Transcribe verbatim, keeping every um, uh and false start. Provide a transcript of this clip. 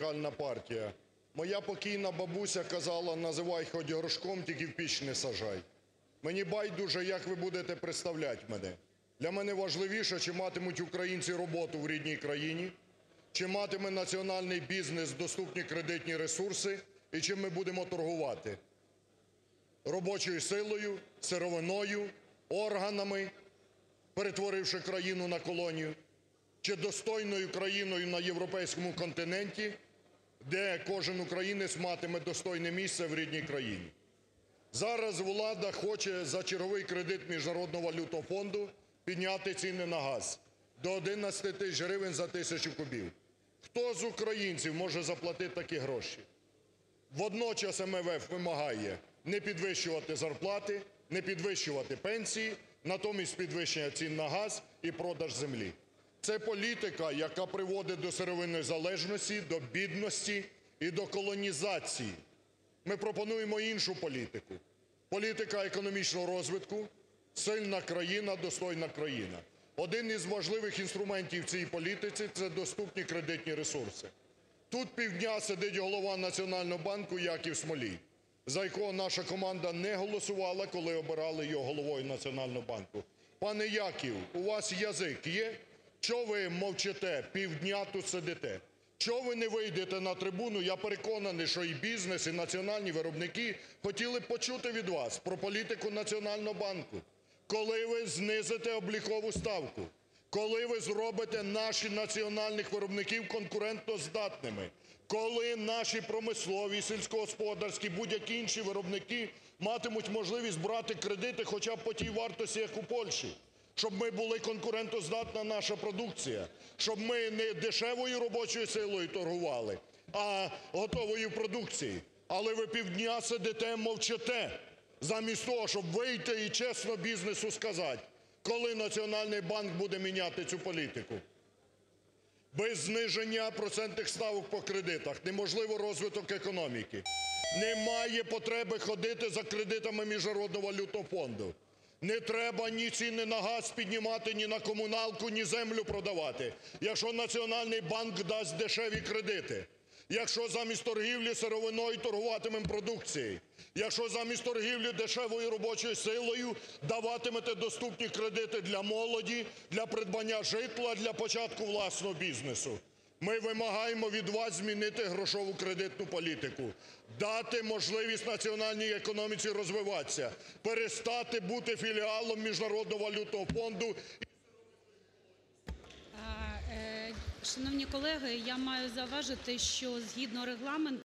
Радикальна партія. Моя покійна бабуся казала: "Називай хоч горшком, тільки в піч не саджай". Мені байдуже, як ви будете представляти мене. Для мене важливіше, чи матимуть українці роботу в рідній країні, чи матиме національний бізнес доступні кредитні ресурси і чим ми будемо торгувати: робочою силою, сировиною, органами, перетворивши країну на колонію, чи достойною країною на європейському континенті, де кожен українець матиме достойне місце в рідній країні. Зараз влада хоче за черговий кредит Міжнародного валютного фонду підняти ціни на газ до одинадцяти тисяч гривень за тисячу кубів. Хто з українців може заплатити такі гроші? Водночас ем еф еф вимагає не підвищувати зарплати, не підвищувати пенсії, натомість підвищення цін на газ і продаж землі. Це політика, яка приводить до сировинної залежності, до бідності і до колонізації. Ми пропонуємо іншу політику. Політика економічного розвитку, сильна країна, достойна країна. Один із важливих інструментів в цій політиці – це доступні кредитні ресурси. Тут півдня сидить голова Національного банку Яків Смолій, за якого наша команда не голосувала, коли обирали його головою Національного банку. Пане Яків, у вас язик є? Чого ви мовчите, півдня тут сидите? Чого ви не вийдете на трибуну? Я переконаний, що і бізнес, і національні виробники хотіли б почути від вас про політику Національного банку. Коли ви знизите облікову ставку? Коли ви зробите наших національних виробників конкурентоздатними? Коли наші промислові, сільськогосподарські, будь-які інші виробники матимуть можливість брати кредити хоча б по тій вартості, як у Польщі? Щоб ми були конкурентоздатна наша продукція, щоб ми не дешевою робочою силою торгували, а готовою продукцією. Але ви півдня сидите, мовчите, замість того, щоб вийти і чесно бізнесу сказати, коли Національний банк буде міняти цю політику. Без зниження процентних ставок по кредитах неможливо розвиток економіки. Немає потреби ходити за кредитами Міжнародного валютного фонду. Не треба ні ціни на газ піднімати, ні на комуналку, ні землю продавати, якщо Національний банк дасть дешеві кредити, якщо замість торгівлі сировиною торгуватимемо продукцією, якщо замість торгівлі дешевою робочою силою даватимете доступні кредити для молоді, для придбання житла, для початку власного бізнесу. Ми вимагаємо від вас змінити грошову кредитну політику, дати можливість національній економіці розвиватися, перестати бути філіалом Міжнародного валютного фонду. Шановні колеги, я маю зауважити, що згідно Регламенту